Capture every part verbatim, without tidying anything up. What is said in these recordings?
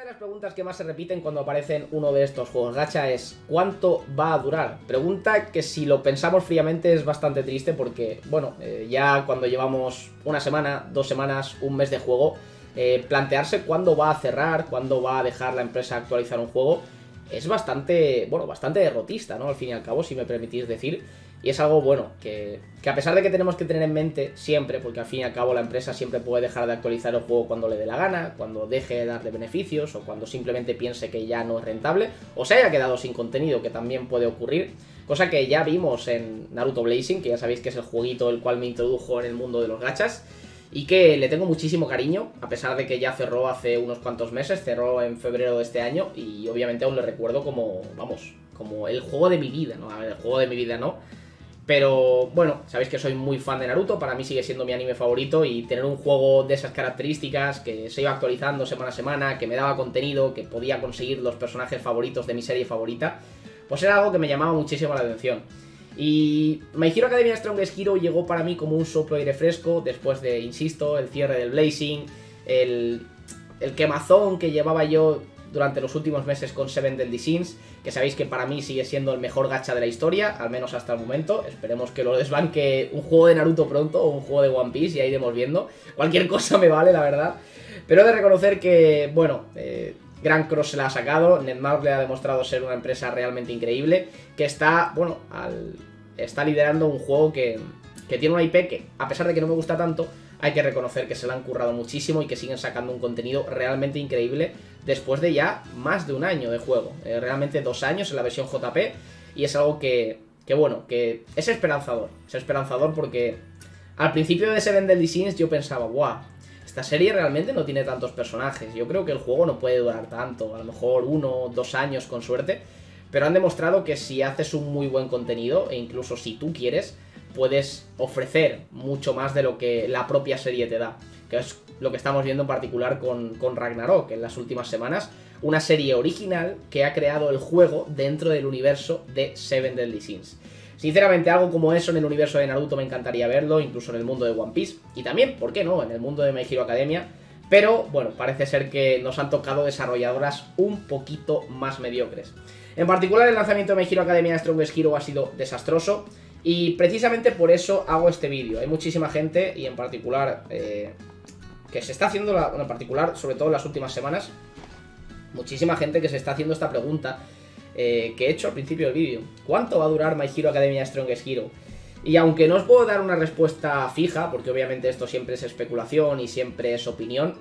de las preguntas que más se repiten cuando aparecen uno de estos juegos gacha es ¿cuánto va a durar? Pregunta que si lo pensamos fríamente es bastante triste porque, bueno, eh, ya cuando llevamos una semana, dos semanas, un mes de juego, eh, plantearse cuándo va a cerrar, cuándo va a dejar la empresa actualizar un juego es bastante, bueno, bastante derrotista, ¿no? Al fin y al cabo, si me permitís decir. Y es algo, bueno, que, que a pesar de que tenemos que tener en mente siempre, porque al fin y al cabo la empresa siempre puede dejar de actualizar el juego cuando le dé la gana, cuando deje de darle beneficios o cuando simplemente piense que ya no es rentable o se haya quedado sin contenido, que también puede ocurrir, cosa que ya vimos en Naruto Blazing, que ya sabéis que es el jueguito el cual me introdujo en el mundo de los gachas y que le tengo muchísimo cariño, a pesar de que ya cerró hace unos cuantos meses, cerró en febrero de este año y obviamente aún le recuerdo como, vamos, como el juego de mi vida, ¿no? A ver, el juego de mi vida no. Pero bueno, sabéis que soy muy fan de Naruto, para mí sigue siendo mi anime favorito y tener un juego de esas características, que se iba actualizando semana a semana, que me daba contenido, que podía conseguir los personajes favoritos de mi serie favorita, pues era algo que me llamaba muchísimo la atención. Y My Hero Academia Strongest Hero llegó para mí como un soplo de aire fresco después de, insisto, el cierre del Blazing, el, el quemazón que llevaba yo durante los últimos meses con Seven Deadly Sins, que sabéis que para mí sigue siendo el mejor gacha de la historia, al menos hasta el momento. Esperemos que lo desbanque un juego de Naruto pronto o un juego de One Piece y ahí iremos viendo. Cualquier cosa me vale, la verdad. Pero he de reconocer que, bueno, eh, Grand Cross se la ha sacado, Netmarble ha demostrado ser una empresa realmente increíble, que está, bueno, al, está liderando un juego que, que tiene una I P que, a pesar de que no me gusta tanto, hay que reconocer que se la han currado muchísimo y que siguen sacando un contenido realmente increíble después de ya más de un año de juego. Eh, realmente dos años en la versión J P y es algo que, que, bueno, que es esperanzador. Es esperanzador porque al principio de Seven Deadly Sins yo pensaba, guau, esta serie realmente no tiene tantos personajes. Yo creo que el juego no puede durar tanto, a lo mejor uno o dos años con suerte. Pero han demostrado que si haces un muy buen contenido, e incluso si tú quieres, puedes ofrecer mucho más de lo que la propia serie te da, que es lo que estamos viendo en particular con, con Ragnarok en las últimas semanas, una serie original que ha creado el juego dentro del universo de Seven Deadly Sins. Sinceramente, algo como eso en el universo de Naruto me encantaría verlo, incluso en el mundo de One Piece, y también, ¿por qué no?, en el mundo de My Hero Academia, pero bueno, parece ser que nos han tocado desarrolladoras un poquito más mediocres. En particular, el lanzamiento de My Hero Academia Strongest Hero ha sido desastroso, y precisamente por eso hago este vídeo. Hay muchísima gente, y en particular, eh, que se está haciendo, la, bueno, en particular, sobre todo en las últimas semanas, muchísima gente que se está haciendo esta pregunta eh, que he hecho al principio del vídeo. ¿Cuánto va a durar My Hero Academia Strongest Hero? Y aunque no os puedo dar una respuesta fija, porque obviamente esto siempre es especulación y siempre es opinión,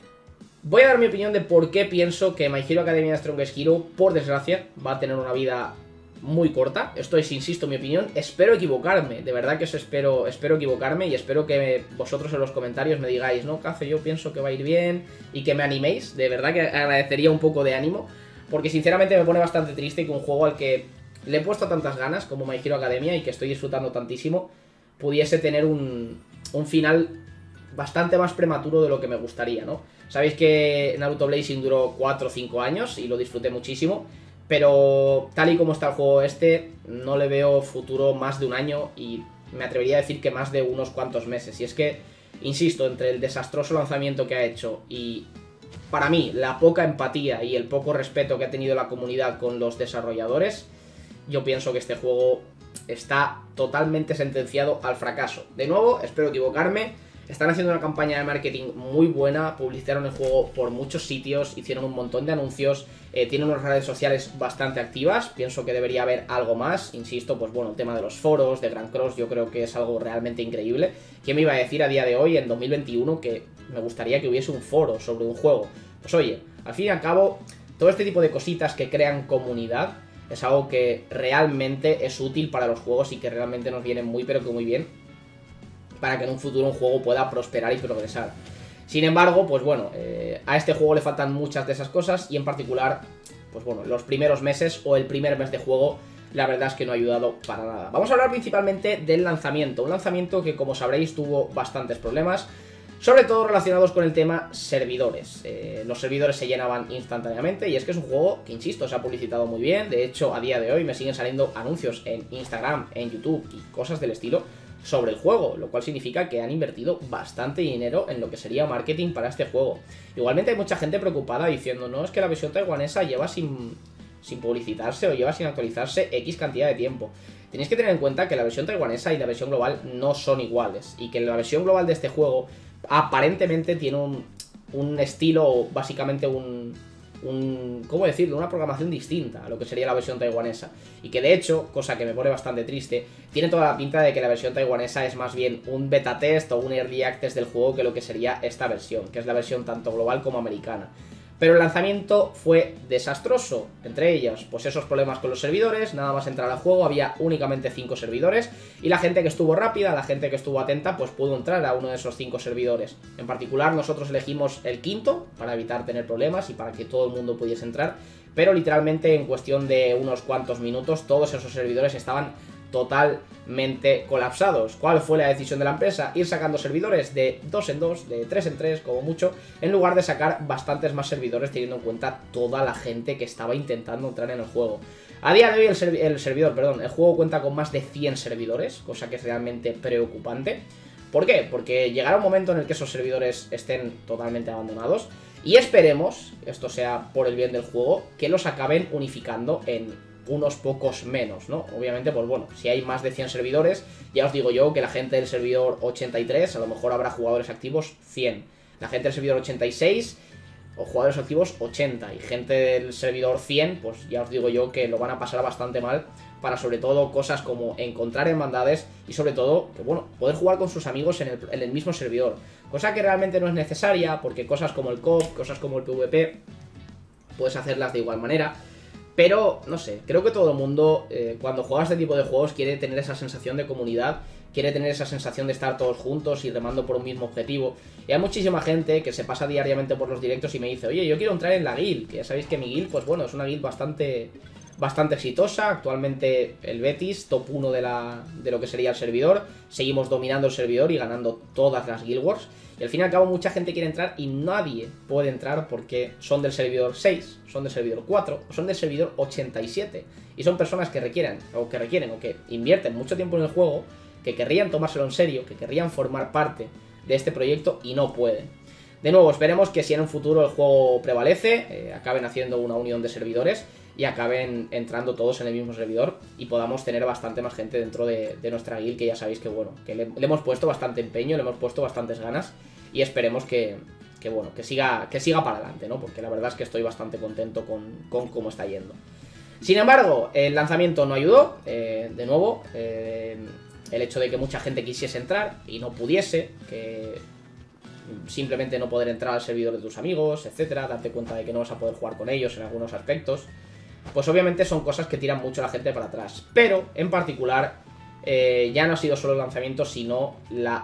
voy a dar mi opinión de por qué pienso que My Hero Academia Strongest Hero, por desgracia, va a tener una vida muy corta. Esto es, insisto, mi opinión. Espero equivocarme, de verdad que os espero, espero equivocarme y espero que vosotros en los comentarios me digáis, no, Cafe, yo pienso que va a ir bien y que me animéis. De verdad que agradecería un poco de ánimo, porque sinceramente me pone bastante triste que un juego al que le he puesto tantas ganas como My Hero Academia y que estoy disfrutando tantísimo pudiese tener un, un final bastante más prematuro de lo que me gustaría, ¿no? Sabéis que Naruto Blazing duró cuatro o cinco años y lo disfruté muchísimo, pero tal y como está el juego este, no le veo futuro más de un año y me atrevería a decir que más de unos cuantos meses. Y es que, insisto, entre el desastroso lanzamiento que ha hecho y, para mí, la poca empatía y el poco respeto que ha tenido la comunidad con los desarrolladores, yo pienso que este juego está totalmente sentenciado al fracaso. De nuevo, espero equivocarme. Están haciendo una campaña de marketing muy buena, publicitaron el juego por muchos sitios, hicieron un montón de anuncios, eh, tienen unas redes sociales bastante activas, pienso que debería haber algo más, insisto, pues bueno, el tema de los foros, de Grand Cross, yo creo que es algo realmente increíble. ¿Quién me iba a decir a día de hoy, en dos mil veintiuno, que me gustaría que hubiese un foro sobre un juego? Pues oye, al fin y al cabo, todo este tipo de cositas que crean comunidad es algo que realmente es útil para los juegos y que realmente nos viene muy pero que muy bien para que en un futuro un juego pueda prosperar y progresar. Sin embargo, pues bueno, eh, a este juego le faltan muchas de esas cosas y en particular, pues bueno, los primeros meses o el primer mes de juego, la verdad es que no ha ayudado para nada. Vamos a hablar principalmente del lanzamiento, un lanzamiento que, como sabréis, tuvo bastantes problemas, sobre todo relacionados con el tema servidores. Eh, los servidores se llenaban instantáneamente y es que es un juego que, insisto, se ha publicitado muy bien. De hecho, a día de hoy me siguen saliendo anuncios en Instagram, en YouTube y cosas del estilo, sobre el juego, lo cual significa que han invertido bastante dinero en lo que sería marketing para este juego. Igualmente hay mucha gente preocupada diciendo, no, es que la versión taiwanesa lleva sin, sin publicitarse o lleva sin actualizarse X cantidad de tiempo. Tenéis que tener en cuenta que la versión taiwanesa y la versión global no son iguales, y que la versión global de este juego aparentemente tiene un, un estilo, básicamente un... un, ¿cómo decirlo? Una programación distinta a lo que sería la versión taiwanesa, y que de hecho, cosa que me pone bastante triste, tiene toda la pinta de que la versión taiwanesa es más bien un beta test o un early access del juego que lo que sería esta versión, que es la versión tanto global como americana. Pero el lanzamiento fue desastroso, entre ellos, pues esos problemas con los servidores, nada más entrar al juego había únicamente cinco servidores, y la gente que estuvo rápida, la gente que estuvo atenta, pues pudo entrar a uno de esos cinco servidores. En particular nosotros elegimos el quinto, para evitar tener problemas y para que todo el mundo pudiese entrar, pero literalmente en cuestión de unos cuantos minutos todos esos servidores estaban totalmente colapsados. ¿Cuál fue la decisión de la empresa? Ir sacando servidores de dos en dos, de tres en tres como mucho, en lugar de sacar bastantes más servidores, teniendo en cuenta toda la gente que estaba intentando entrar en el juego. A día de hoy el, servi el servidor, perdón, el juego cuenta con más de cien servidores, cosa que es realmente preocupante. ¿Por qué? Porque llegará un momento en el que esos servidores estén totalmente abandonados, y esperemos, esto sea por el bien del juego, que los acaben unificando en unos pocos menos, ¿no? Obviamente, pues bueno, si hay más de cien servidores, ya os digo yo que la gente del servidor ochenta y tres, a lo mejor habrá jugadores activos cien. La gente del servidor ochenta y seis, o jugadores activos ochenta. Y gente del servidor cien, pues ya os digo yo que lo van a pasar bastante mal, para sobre todo cosas como encontrar hermandades y sobre todo, que bueno, poder jugar con sus amigos en el, en el mismo servidor. Cosa que realmente no es necesaria, porque cosas como el co-op, cosas como el PvP, puedes hacerlas de igual manera. Pero, no sé, creo que todo el mundo, eh, cuando juega este tipo de juegos, quiere tener esa sensación de comunidad, quiere tener esa sensación de estar todos juntos y remando por un mismo objetivo. Y hay muchísima gente que se pasa diariamente por los directos y me dice, oye, yo quiero entrar en la guild, que ya sabéis que mi guild, pues bueno, es una guild bastante, bastante exitosa. Actualmente el Betis, top uno de, la, de lo que sería el servidor. Seguimos dominando el servidor y ganando todas las Guild Wars. Y al fin y al cabo mucha gente quiere entrar y nadie puede entrar porque son del servidor seis, son del servidor cuatro o son del servidor ochenta y siete. Y son personas que requieren, o que requieren, o que invierten mucho tiempo en el juego, que querrían tomárselo en serio, que querrían formar parte de este proyecto y no pueden. De nuevo, esperemos que si en un futuro el juego prevalece, eh, acaben haciendo una unión de servidores y acaben entrando todos en el mismo servidor y podamos tener bastante más gente dentro de, de nuestra guild, que ya sabéis que bueno, que le, le hemos puesto bastante empeño, le hemos puesto bastantes ganas y esperemos que, que bueno, que siga, que siga para adelante, ¿no? Porque la verdad es que estoy bastante contento con, con cómo está yendo. Sin embargo, el lanzamiento no ayudó, eh, de nuevo, eh, el hecho de que mucha gente quisiese entrar y no pudiese, que simplemente no poder entrar al servidor de tus amigos, etcétera, darte cuenta de que no vas a poder jugar con ellos en algunos aspectos, pues obviamente son cosas que tiran mucho a la gente para atrás. Pero, en particular, eh, ya no ha sido solo el lanzamiento, sino la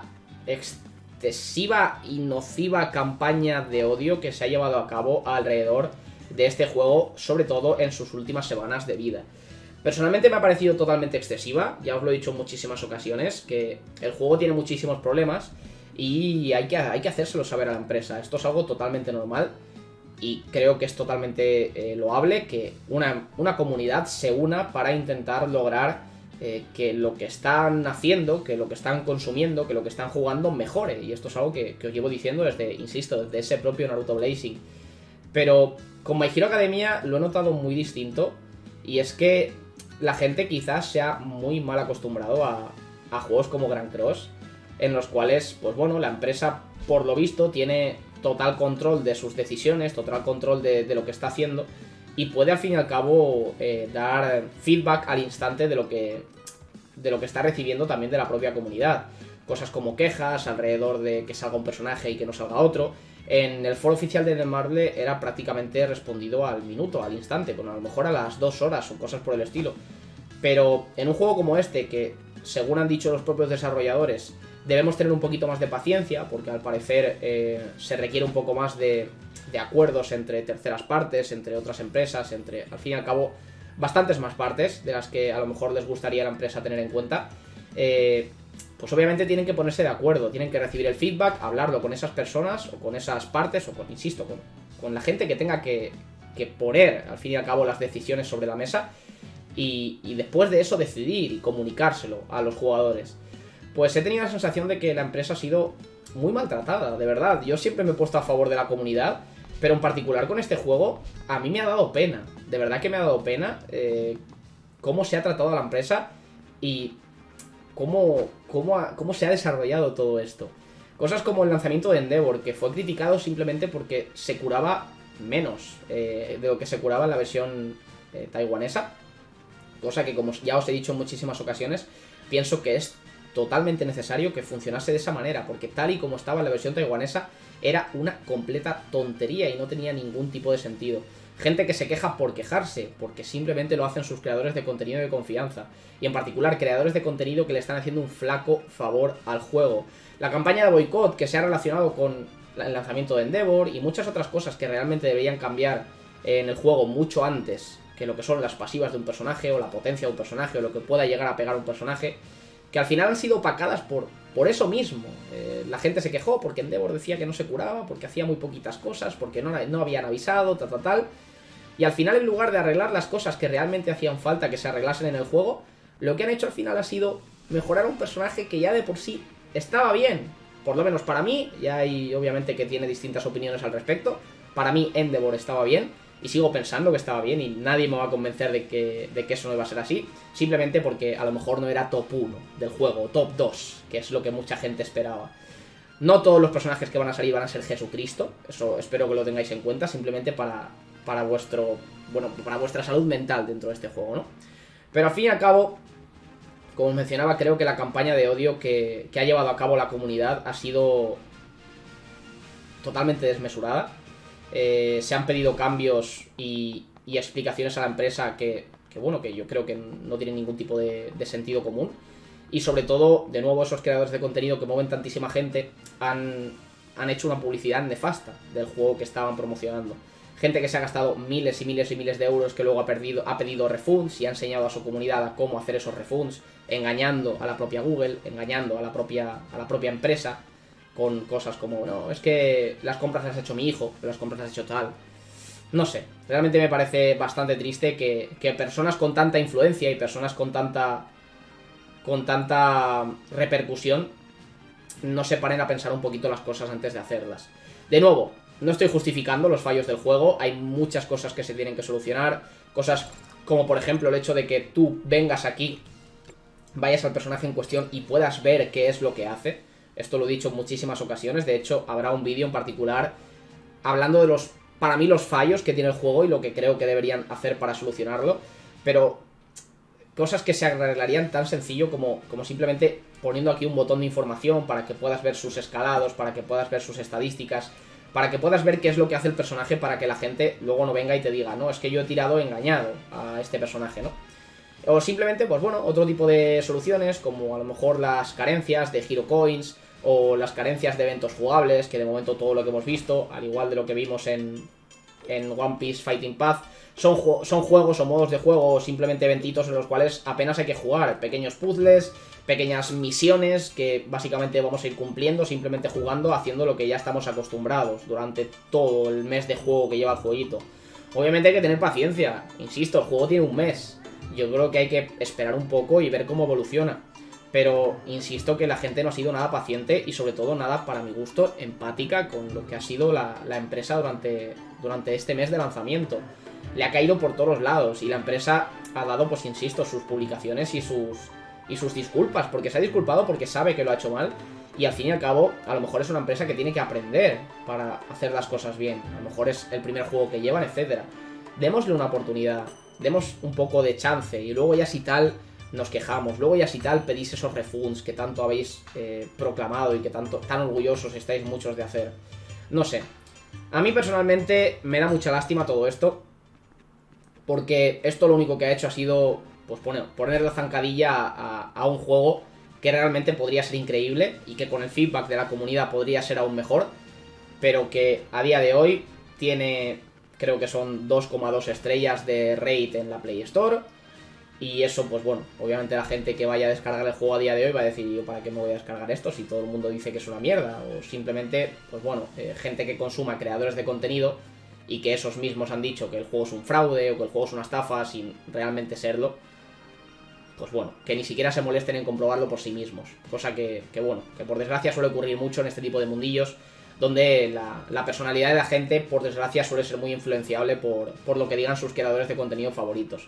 excesiva y nociva campaña de odio que se ha llevado a cabo alrededor de este juego, sobre todo en sus últimas semanas de vida. Personalmente me ha parecido totalmente excesiva, ya os lo he dicho en muchísimas ocasiones, que el juego tiene muchísimos problemas y hay que, hay que hacérselo saber a la empresa. Esto es algo totalmente normal y creo que es totalmente eh, loable que una, una comunidad se una para intentar lograr eh, que lo que están haciendo, que lo que están consumiendo, que lo que están jugando mejore. Y esto es algo que, que os llevo diciendo desde, insisto, desde ese propio Naruto Blazing. Pero con My Hero Academia lo he notado muy distinto, y es que la gente quizás se ha muy mal acostumbrado a, a juegos como Grand Cross, en los cuales, pues bueno, la empresa, por lo visto, tiene total control de sus decisiones, total control de, de lo que está haciendo, y puede al fin y al cabo eh, dar feedback al instante de lo que de lo que está recibiendo también de la propia comunidad. Cosas como quejas alrededor de que salga un personaje y que no salga otro. En el foro oficial de Netmarble era prácticamente respondido al minuto, al instante, bueno, a lo mejor a las dos horas o cosas por el estilo. Pero en un juego como este, que según han dicho los propios desarrolladores, debemos tener un poquito más de paciencia, porque al parecer eh, se requiere un poco más de, de acuerdos entre terceras partes, entre otras empresas, entre, al fin y al cabo, bastantes más partes de las que a lo mejor les gustaría a la empresa tener en cuenta. Eh, pues obviamente tienen que ponerse de acuerdo, tienen que recibir el feedback, hablarlo con esas personas o con esas partes o con, insisto, con, con la gente que tenga que, que poner al fin y al cabo las decisiones sobre la mesa y, y después de eso decidir y comunicárselo a los jugadores. pues he tenido la sensación de que la empresa ha sido muy maltratada, de verdad. Yo siempre me he puesto a favor de la comunidad, pero en particular con este juego, a mí me ha dado pena. De verdad que me ha dado pena eh, cómo se ha tratado a la empresa y cómo, cómo, ha, cómo se ha desarrollado todo esto. Cosas como el lanzamiento de Endeavor, que fue criticado simplemente porque se curaba menos eh, de lo que se curaba en la versión eh, taiwanesa. Cosa que, como ya os he dicho en muchísimas ocasiones, pienso que es totalmente necesario que funcionase de esa manera, porque tal y como estaba en la versión taiwanesa era una completa tontería y no tenía ningún tipo de sentido. Gente que se queja por quejarse, porque simplemente lo hacen sus creadores de contenido de confianza, y en particular creadores de contenido que le están haciendo un flaco favor al juego. La campaña de boicot que se ha relacionado con el lanzamiento de Endeavor y muchas otras cosas que realmente deberían cambiar en el juego mucho antes que lo que son las pasivas de un personaje o la potencia de un personaje o lo que pueda llegar a pegar un personaje, que al final han sido opacadas por, por eso mismo. Eh, la gente se quejó porque Endeavor decía que no se curaba, porque hacía muy poquitas cosas, porque no, no habían avisado, tal, tal, tal. Y al final, en lugar de arreglar las cosas que realmente hacían falta que se arreglasen en el juego, lo que han hecho al final ha sido mejorar un personaje que ya de por sí estaba bien. Por lo menos para mí, ya hay obviamente que tiene distintas opiniones al respecto. Para mí Endeavor estaba bien. Y sigo pensando que estaba bien y nadie me va a convencer de que, de que eso no iba a ser así. Simplemente porque a lo mejor no era top uno del juego, top dos, que es lo que mucha gente esperaba. No todos los personajes que van a salir van a ser Jesucristo. Eso espero que lo tengáis en cuenta, simplemente para, para vuestro, bueno, para vuestra salud mental dentro de este juego, ¿no? Pero al fin y al cabo, como os mencionaba, creo que la campaña de odio que, que ha llevado a cabo la comunidad ha sido totalmente desmesurada. Eh, se han pedido cambios y, y explicaciones a la empresa que, que, bueno, que yo creo que no tienen ningún tipo de, de sentido común. Y sobre todo, de nuevo, esos creadores de contenido que mueven tantísima gente han, han hecho una publicidad nefasta del juego que estaban promocionando. Gente que se ha gastado miles y miles y miles de euros que luego ha, perdido, ha pedido refunds y ha enseñado a su comunidad a cómo hacer esos refunds, engañando a la propia Google, engañando a la propia, a la propia empresa, con cosas como, no, es que las compras las ha hecho mi hijo, las compras las ha hecho tal. No sé, realmente me parece bastante triste que, que personas con tanta influencia y personas con tanta con tanta repercusión no se paren a pensar un poquito las cosas antes de hacerlas. De nuevo, no estoy justificando los fallos del juego, hay muchas cosas que se tienen que solucionar, cosas como por ejemplo el hecho de que tú vengas aquí, vayas al personaje en cuestión y puedas ver qué es lo que hace. Esto lo he dicho en muchísimas ocasiones. De hecho, habrá un vídeo en particular hablando de los, para mí, los fallos que tiene el juego y lo que creo que deberían hacer para solucionarlo. Pero cosas que se arreglarían tan sencillo como, como simplemente poniendo aquí un botón de información para que puedas ver sus escalados, para que puedas ver sus estadísticas, para que puedas ver qué es lo que hace el personaje, para que la gente luego no venga y te diga, no, es que yo he tirado engañado a este personaje, ¿no? O simplemente, pues bueno, otro tipo de soluciones, como a lo mejor las carencias de Hero Coins o las carencias de eventos jugables, que de momento todo lo que hemos visto, al igual de lo que vimos en, en One Piece Fighting Path, son, son juegos o modos de juego o simplemente eventitos en los cuales apenas hay que jugar, pequeños puzzles, pequeñas misiones que básicamente vamos a ir cumpliendo, simplemente jugando, haciendo lo que ya estamos acostumbrados durante todo el mes de juego que lleva el jueguito. Obviamente hay que tener paciencia, insisto, el juego tiene un mes. Yo creo que hay que esperar un poco y ver cómo evoluciona. Pero insisto que la gente no ha sido nada paciente y sobre todo nada, para mi gusto, empática con lo que ha sido la, la empresa durante, durante este mes de lanzamiento. Le ha caído por todos lados y la empresa ha dado, pues insisto, sus publicaciones y sus, y sus disculpas. Porque se ha disculpado porque sabe que lo ha hecho mal y al fin y al cabo a lo mejor es una empresa que tiene que aprender para hacer las cosas bien. A lo mejor es el primer juego que llevan, etcétera. Démosle una oportunidad. Demos un poco de chance y luego ya si tal nos quejamos, luego ya si tal pedís esos refunds que tanto habéis eh, proclamado y que tanto, tan orgullosos estáis muchos de hacer. No sé, a mí personalmente me da mucha lástima todo esto, porque esto lo único que ha hecho ha sido pues poner, poner la zancadilla a, a un juego que realmente podría ser increíble y que con el feedback de la comunidad podría ser aún mejor, pero que a día de hoy tiene... creo que son dos coma dos estrellas de rate en la Play Store. Y eso, pues bueno, obviamente la gente que vaya a descargar el juego a día de hoy va a decir, ¿yo para qué me voy a descargar esto si todo el mundo dice que es una mierda? O simplemente, pues bueno, eh, gente que consuma creadores de contenido y que esos mismos han dicho que el juego es un fraude o que el juego es una estafa sin realmente serlo. pues bueno, que ni siquiera se molesten en comprobarlo por sí mismos. Cosa que, que bueno, que por desgracia suele ocurrir mucho en este tipo de mundillos, donde la, la personalidad de la gente, por desgracia, suele ser muy influenciable por, por lo que digan sus creadores de contenido favoritos.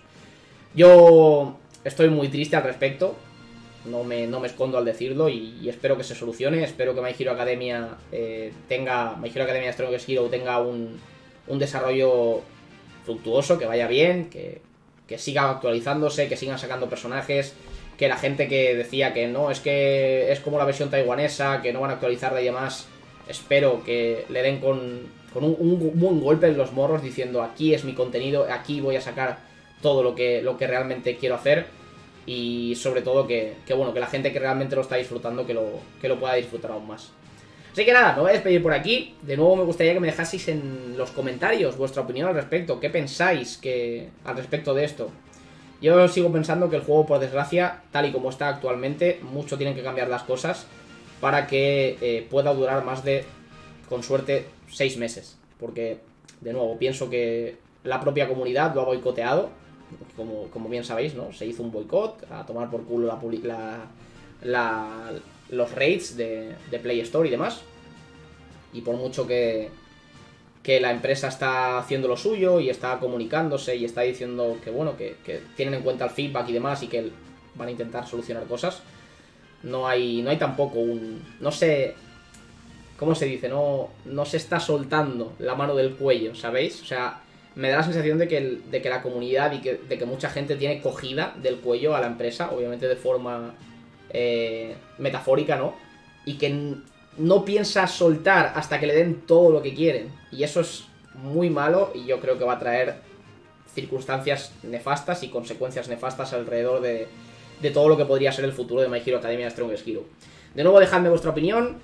Yo estoy muy triste al respecto, no me, no me escondo al decirlo, y, y espero que se solucione. Espero que My Hero Academia eh, tenga, My Hero Academia Strongest Hero tenga un, un desarrollo fructuoso, que vaya bien, que, que siga actualizándose, que sigan sacando personajes, que la gente que decía que no, es que es como la versión taiwanesa, que no van a actualizarla y demás, espero que le den con, con un, un buen golpe en los morros diciendo aquí es mi contenido, aquí voy a sacar todo lo que, lo que realmente quiero hacer, y sobre todo que, que bueno, que la gente que realmente lo está disfrutando que lo, que lo pueda disfrutar aún más. Así que nada, me voy a despedir por aquí. De nuevo me gustaría que me dejaseis en los comentarios vuestra opinión al respecto. ¿Qué pensáis que al respecto de esto? Yo sigo pensando que el juego, por desgracia, tal y como está actualmente, mucho tienen que cambiar las cosas para que eh, pueda durar más de, con suerte, seis meses. Porque, de nuevo, pienso que la propia comunidad lo ha boicoteado, como, como bien sabéis, ¿no? Se hizo un boicot a tomar por culo la, la, la, los raids de, de Play Store y demás. Y por mucho que, que la empresa está haciendo lo suyo y está comunicándose y está diciendo que, bueno, que, que tienen en cuenta el feedback y demás y que van a intentar solucionar cosas, no hay, no hay tampoco un... No sé... ¿Cómo se dice? No, no se está soltando la mano del cuello, ¿sabéis? O sea, me da la sensación de que, el, de que la comunidad y que, de que mucha gente tiene cogida del cuello a la empresa, obviamente de forma eh, metafórica, ¿no? Y que no piensa soltar hasta que le den todo lo que quieren. Y eso es muy malo y yo creo que va a traer circunstancias nefastas y consecuencias nefastas alrededor de, de todo lo que podría ser el futuro de My Hero Academia Strongest Hero. De nuevo, dejadme vuestra opinión.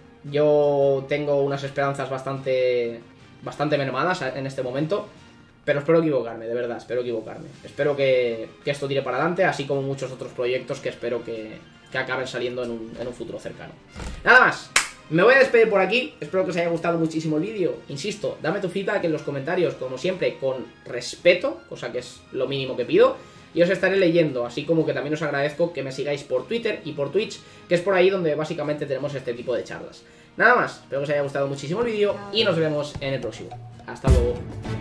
Yo tengo unas esperanzas bastante, bastante mermadas en este momento, pero espero equivocarme, de verdad, espero equivocarme. Espero que, que esto tire para adelante, así como muchos otros proyectos que espero que, que acaben saliendo en un, en un futuro cercano. Nada más, me voy a despedir por aquí, espero que os haya gustado muchísimo el vídeo. Insisto, dame tu feedback en los comentarios, como siempre, con respeto, cosa que es lo mínimo que pido, y os estaré leyendo, así como que también os agradezco que me sigáis por Twitter y por Twitch, que es por ahí donde básicamente tenemos este tipo de charlas. Nada más, espero que os haya gustado muchísimo el vídeo y nos vemos en el próximo. Hasta luego.